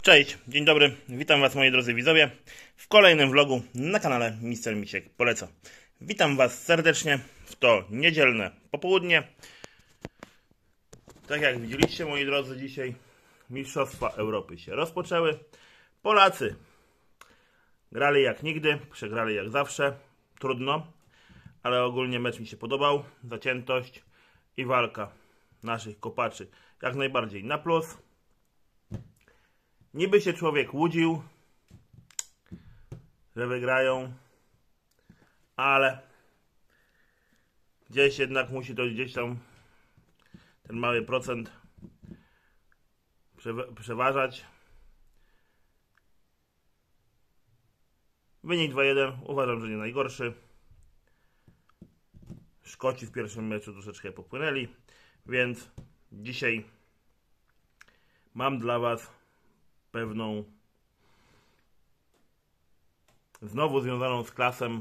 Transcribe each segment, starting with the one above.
Cześć, dzień dobry, witam Was moi drodzy widzowie w kolejnym vlogu na kanale Mister Misiek Poleca. Witam Was serdecznie w to niedzielne popołudnie. Tak jak widzieliście moi drodzy, dzisiaj Mistrzostwa Europy się rozpoczęły. Polacy grali jak nigdy, przegrali jak zawsze, trudno, ale ogólnie mecz mi się podobał, zaciętość i walka naszych kopaczy jak najbardziej na plus. Niby się człowiek łudził, że wygrają, ale gdzieś jednak musi to gdzieś tam ten mały procent przeważać. Wynik 2-1 uważam, że nie najgorszy. Szkoci w pierwszym meczu troszeczkę popłynęli, więc dzisiaj mam dla Was pewną, znowu związaną z klasem,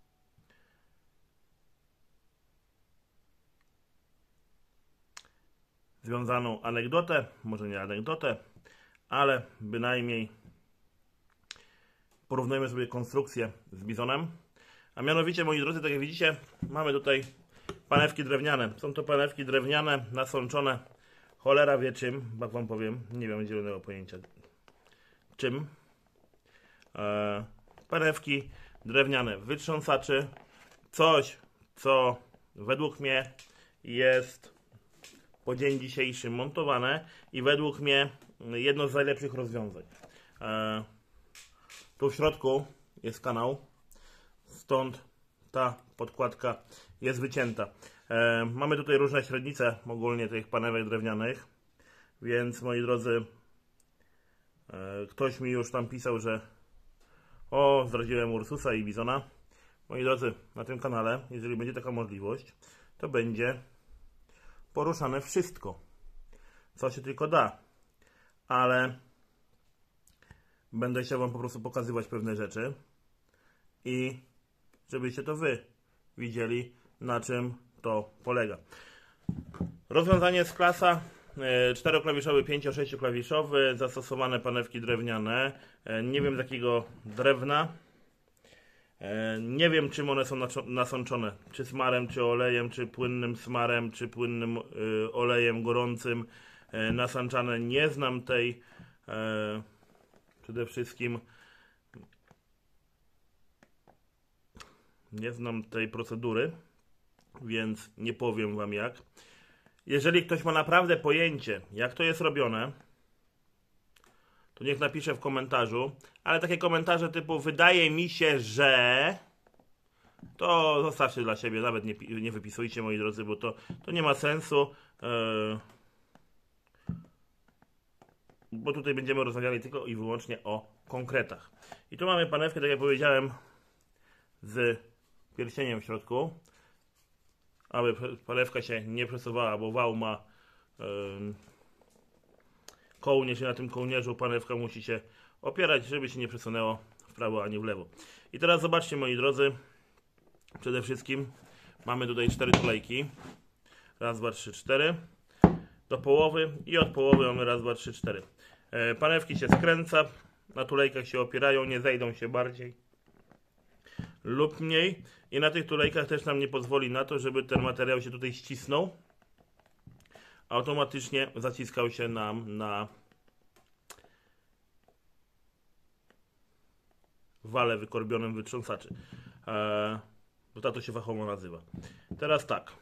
związaną anegdotę, może nie anegdotę, ale bynajmniej porównajmy sobie konstrukcję z bizonem. A mianowicie, moi drodzy, tak jak widzicie, mamy tutaj panewki drewniane. Są to panewki drewniane, nasączone, cholera wie czym, jak Wam powiem, nie wiem zielonego pojęcia czym. Panewki drewniane wytrząsaczy, coś co według mnie jest po dzień dzisiejszy montowane i według mnie jedno z najlepszych rozwiązań. Tu w środku jest kanał, stąd ta podkładka jest wycięta. Mamy tutaj różne średnice ogólnie tych panewek drewnianych, więc moi drodzy, ktoś mi już tam pisał, że zdradziłem Ursusa i Bizona. Moi drodzy, na tym kanale, jeżeli będzie taka możliwość, to będzie poruszane wszystko, co się tylko da, ale będę chciał Wam po prostu pokazywać pewne rzeczy i żebyście to Wy widzieli, na czym to polega. Rozwiązanie z klasa 4-klawiszowy, 5-6-klawiszowy, zastosowane panewki drewniane. Nie wiem z jakiego drewna. Nie wiem czym one są nasączone. Czy smarem, czy olejem, czy płynnym smarem, czy płynnym olejem gorącym nasączane. Nie znam tej przede wszystkim nie znam tej procedury, więc nie powiem Wam jak. Jeżeli ktoś ma naprawdę pojęcie, jak to jest robione, to niech napisze w komentarzu, ale takie komentarze typu wydaje mi się, że to zostawcie dla siebie, nawet nie wypisujcie, moi drodzy, bo to nie ma sensu, bo tutaj będziemy rozmawiali tylko i wyłącznie o konkretach. I tu mamy panewkę, tak jak powiedziałem, z pierścieniem w środku, aby panewka się nie przesuwała, bo wał ma kołnierz i na tym kołnierzu panewka musi się opierać, żeby się nie przesunęło w prawo ani w lewo. I teraz zobaczcie, moi drodzy, przede wszystkim mamy tutaj 4 tulejki. Raz, dwa, trzy, 4. Do połowy i od połowy mamy raz, dwa, trzy, 4. Panewki się skręca, na tulejkach się opierają, nie zejdą się bardziej lub mniej. I na tych tulejkach też nam nie pozwoli na to, żeby ten materiał się tutaj ścisnął. Automatycznie zaciskał się nam na wale wykorbionym wytrząsaczy. Bo tak to się fachowo nazywa. Teraz tak.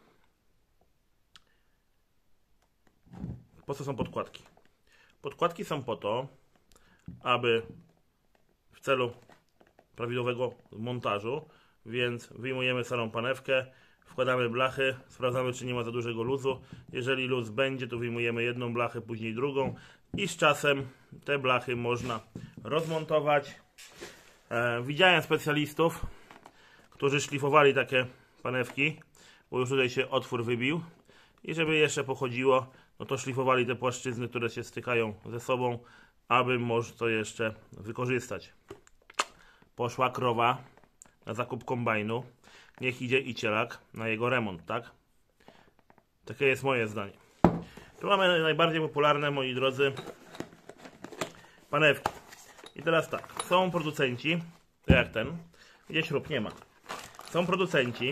Po co są podkładki? Podkładki są po to, aby w celu prawidłowego montażu, więc wyjmujemy starą panewkę, wkładamy blachy, sprawdzamy czy nie ma za dużego luzu. Jeżeli luz będzie, to wyjmujemy jedną blachę, później drugą i z czasem te blachy można rozmontować. Widziałem specjalistów, którzy szlifowali takie panewki, bo już tutaj się otwór wybił i żeby jeszcze pochodziło, no to szlifowali te płaszczyzny, które się stykają ze sobą, aby można to jeszcze wykorzystać. Poszła krowa na zakup kombajnu, niech idzie i cielak na jego remont, tak? Takie jest moje zdanie. Tu mamy najbardziej popularne, moi drodzy, panewki. I teraz tak, są producenci, jak ten, gdzie śrub nie ma. Są producenci,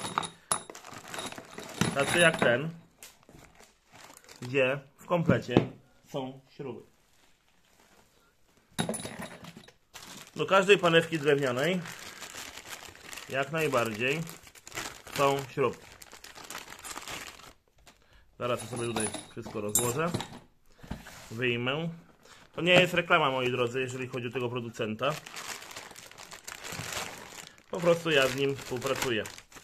tacy jak ten, gdzie w komplecie są śruby. Do każdej panewki drewnianej jak najbardziej są śrubki. Zaraz sobie tutaj wszystko rozłożę. Wyjmę. To nie jest reklama, moi drodzy, jeżeli chodzi o tego producenta. Po prostu ja z nim współpracuję.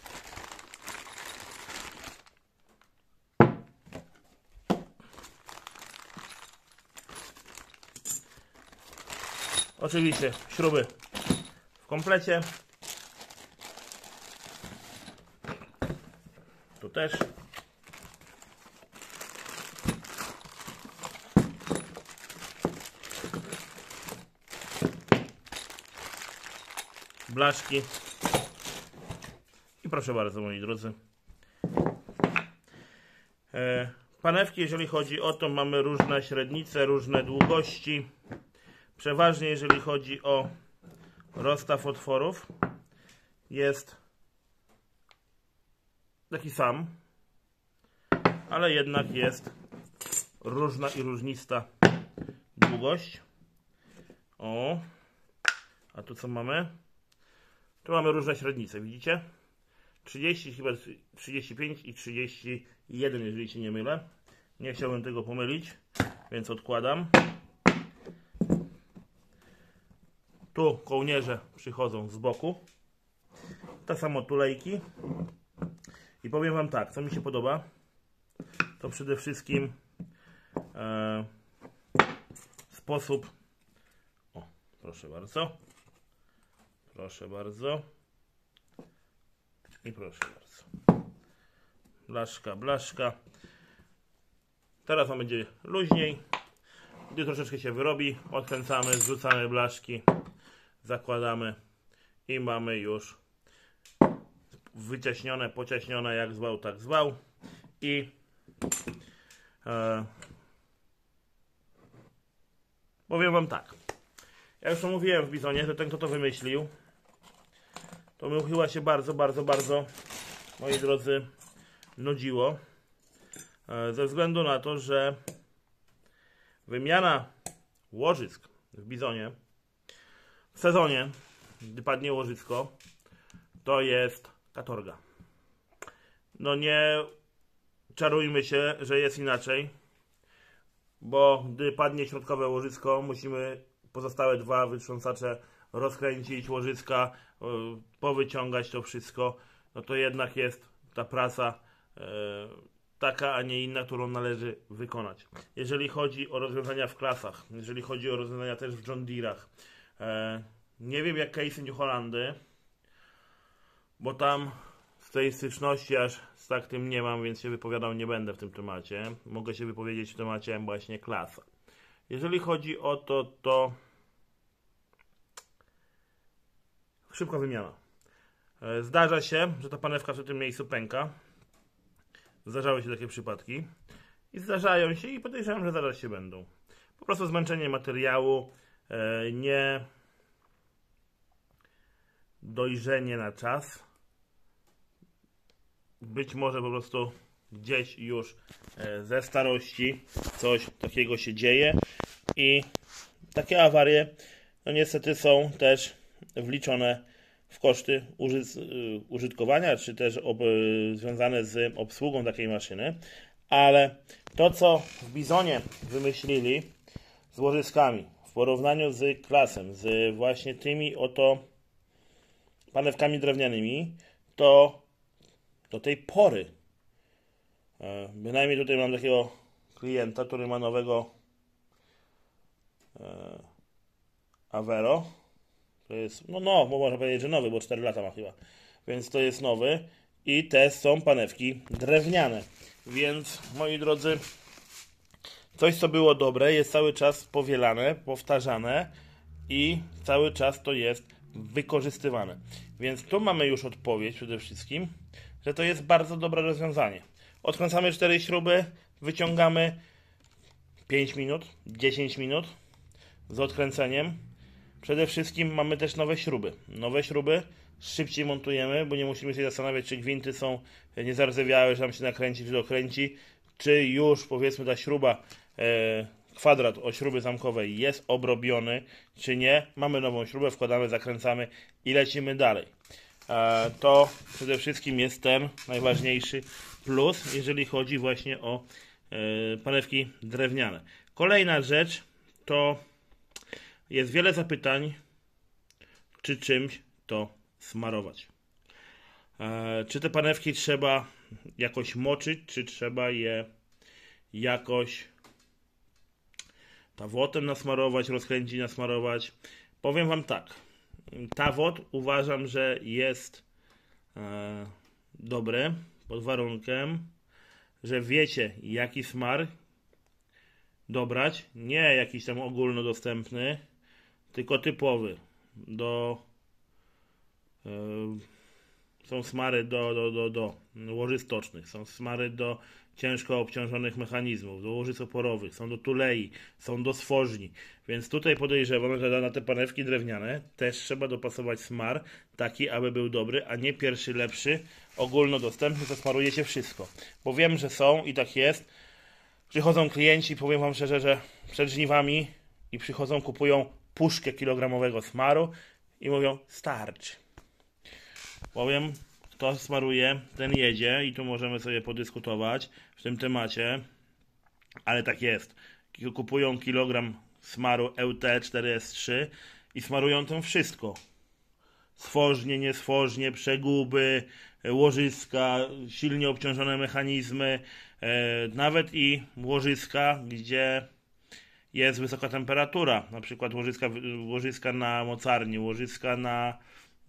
Oczywiście śruby w komplecie. Tu też. Blaszki. I proszę bardzo, moi drodzy. Panewki, jeżeli chodzi o to, mamy różne średnice, różne długości. Przeważnie, jeżeli chodzi o rozstaw otworów, jest taki sam, ale jednak jest różna i różnista długość. O, a tu co mamy? Tu mamy różne średnice, widzicie? 30, chyba 35 i 31, jeżeli się nie mylę. Nie chciałbym tego pomylić, więc odkładam. Tu kołnierze przychodzą z boku. Tak samo tulejki. I powiem wam tak, co mi się podoba, to przede wszystkim sposób. O, proszę bardzo. Proszę bardzo. I proszę bardzo. Blaszka, blaszka. Teraz wam będzie luźniej. Gdy troszeczkę się wyrobi, odkręcamy, zrzucamy blaszki, zakładamy i mamy już wyciaśnione, pociaśnione, jak zwał, tak zwał. I powiem wam tak. Ja już to mówiłem w Bizonie, że ten, kto to wymyślił, to mu chyba się bardzo, moi drodzy, nudziło. Ze względu na to, że wymiana łożysk w Bizonie w sezonie, gdy padnie łożysko, to jest katorga. No nie czarujmy się, że jest inaczej, bo gdy padnie środkowe łożysko, musimy pozostałe dwa wytrząsacze rozkręcić, łożyska, powyciągać to wszystko. No to jednak jest ta praca taka, a nie inna, którą należy wykonać. Jeżeli chodzi o rozwiązania w klasach, jeżeli chodzi o rozwiązania też w John Deere'ach, nie wiem jak case'y New Hollandy, bo tam z tej styczności aż z tak tym nie mam, więc się wypowiadał nie będę w tym temacie. Mogę się wypowiedzieć w temacie właśnie klasa. Jeżeli chodzi o to, to szybka wymiana. Zdarza się, że ta panewka w tym miejscu pęka. Zdarzały się takie przypadki. I zdarzają się i podejrzewam, że zaraz się będą. Po prostu zmęczenie materiału, nie dojrzenie na czas. Być może po prostu gdzieś już ze starości coś takiego się dzieje. I takie awarie no niestety są też wliczone w koszty użytkowania, czy też związane z obsługą takiej maszyny. Ale to, co w Bizonie wymyślili z łożyskami w porównaniu z klasem, z właśnie tymi oto panewkami drewnianymi, to do tej pory, bynajmniej tutaj mam takiego klienta, który ma nowego Avero. To jest, no, bo można powiedzieć, że nowy, bo 4 lata ma chyba. Więc to jest nowy i te są panewki drewniane. Więc, moi drodzy, coś, co było dobre, jest cały czas powielane, powtarzane i cały czas to jest wykorzystywane. Więc tu mamy już odpowiedź przede wszystkim, że to jest bardzo dobre rozwiązanie. Odkręcamy 4 śruby, wyciągamy 5 minut, 10 minut, z odkręceniem. Przede wszystkim mamy też nowe śruby. Nowe śruby szybciej montujemy, bo nie musimy się zastanawiać, czy gwinty są nie zardzewiałe, że nam się nakręci, czy dokręci, czy już powiedzmy ta śruba, kwadrat o śruby zamkowej jest obrobiony, czy nie. Mamy nową śrubę, wkładamy, zakręcamy i lecimy dalej. To przede wszystkim jest ten najważniejszy plus, jeżeli chodzi właśnie o panewki drewniane. Kolejna rzecz to jest wiele zapytań, czy czymś to smarować. Czy te panewki trzeba jakoś moczyć, czy trzeba je jakoś tawotem nasmarować, rozkręcić, nasmarować. Powiem Wam tak. Tawot uważam, że jest dobry pod warunkiem, że wiecie, jaki smar dobrać. Nie jakiś tam ogólnodostępny, tylko typowy. Są smary do łożysk stocznych, są smary do ciężko obciążonych mechanizmów, do łożysk oporowych, są do tulei, są do stworzni. Więc tutaj podejrzewam, że na te panewki drewniane też trzeba dopasować smar taki, aby był dobry, a nie pierwszy lepszy, ogólnodostępny, to smarujecie wszystko. Bo wiem, że są i tak jest. Przychodzą klienci, powiem Wam szczerze, że przed żniwami i przychodzą, kupują puszkę kilogramowego smaru i mówią, starczy. Powiem, kto smaruje, ten jedzie i tu możemy sobie podyskutować w tym temacie, ale tak jest. Kupują kilogram smaru EUT4S3 i smarują tym wszystko. Stworznie, niestworznie, przeguby, łożyska, silnie obciążone mechanizmy, nawet i łożyska, gdzie jest wysoka temperatura, na przykład łożyska na mocarni, łożyska na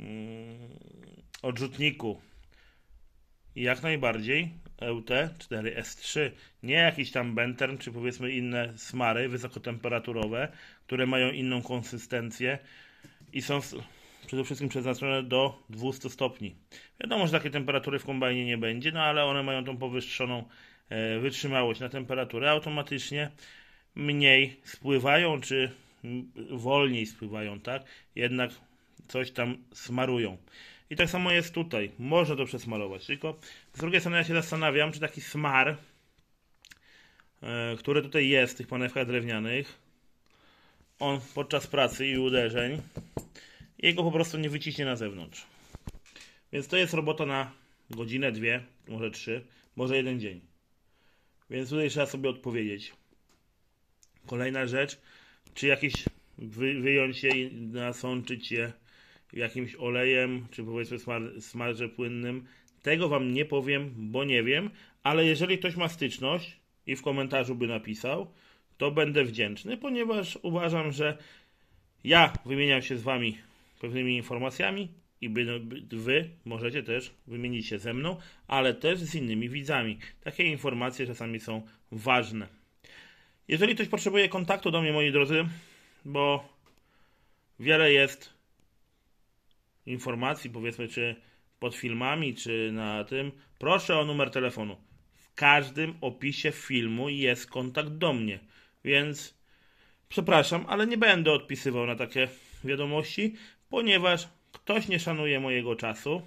odrzutniku. I jak najbardziej EUT4S3, nie jakiś tam Bentern, czy powiedzmy inne smary wysokotemperaturowe, które mają inną konsystencję i są przede wszystkim przeznaczone do 200 stopni. Wiadomo, że takiej temperatury w kombajnie nie będzie, no ale one mają tą powyższoną wytrzymałość na temperaturę, automatycznie mniej spływają, czy wolniej spływają, tak? Jednak coś tam smarują. I tak samo jest tutaj. Można to przesmarować, tylko z drugiej strony ja się zastanawiam, czy taki smar, który tutaj jest w tych panewkach drewnianych, on podczas pracy i uderzeń jego po prostu nie wyciśnie na zewnątrz. Więc to jest robota na godzinę, 2, może 3, może 1 dzień. Więc tutaj trzeba sobie odpowiedzieć. Kolejna rzecz, czy jakieś wyjąć je i nasączyć je jakimś olejem, czy powiedzmy smarze płynnym. Tego Wam nie powiem, bo nie wiem, ale jeżeli ktoś ma styczność i w komentarzu by napisał, to będę wdzięczny, ponieważ uważam, że ja wymieniam się z Wami pewnymi informacjami i Wy możecie też wymienić się ze mną, ale też z innymi widzami. Takie informacje czasami są ważne. Jeżeli ktoś potrzebuje kontaktu do mnie, moi drodzy, bo wiele jest informacji, powiedzmy, czy pod filmami, czy na tym, proszę o numer telefonu. W każdym opisie filmu jest kontakt do mnie, więc przepraszam, ale nie będę odpisywał na takie wiadomości, ponieważ ktoś nie szanuje mojego czasu,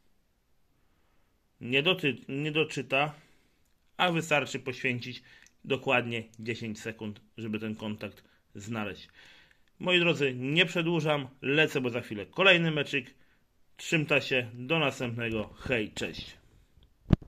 nie doczyta, a wystarczy poświęcić dokładnie 10 sekund, żeby ten kontakt znaleźć. Moi drodzy, nie przedłużam, lecę, bo za chwilę kolejny meczyk. Trzymta się, do następnego. Hej, cześć.